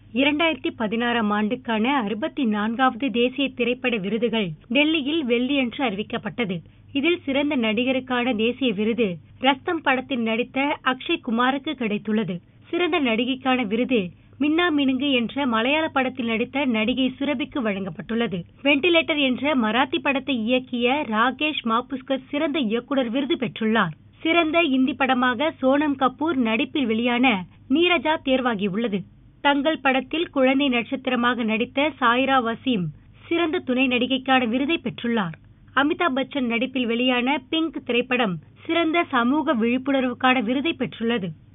2016ஆம் ஆண்டுக்கான 64வது தேசிய திரைப்பட விருதுகள் டெல்லியில் வெள்ளியன்று அறிவிக்கப்பட்டது. இதில் சிறந்த நடிகருக்கான தேசிய விருது ரஸ்தம் படத்தில் நடித்த அக்ஷய் குமாருக்கு கிடைத்துள்ளது. சிறந்த நடிகைக்கான விருது மின்னா மினுங்கு என்ற மலையாள படத்தில் நடித்த நடிகை சுரபிக்கு வழங்கப்பட்டுள்ளது. வெண்டிலேட்டர் என்ற மராத்தி படத்தை இயக்கிய ராகேஷ் மாப்புஸ்கர் சிறந்த இயக்குனர் விருது பெற்றுள்ளார். சிறந்த இந்தி படமாக சோனம் கபூர் நடிப்பில் வெளியான நீரஜா தேர்வாகியுள்ளது. தங்கள் படத்தில் குழந்தை நட்சத்திரமாக நடித்த சாய்ரா வசீம் சிறந்த துணை நடிகைக்கான விருதை பெற்றுள்ளார். அமிதாப் பச்சன் நடிப்பில் வெளியான பிங்க் திரைப்படம் சிறந்த சமூக விழிப்புணர்வுக்கான விருதை பெற்றுள்ளது.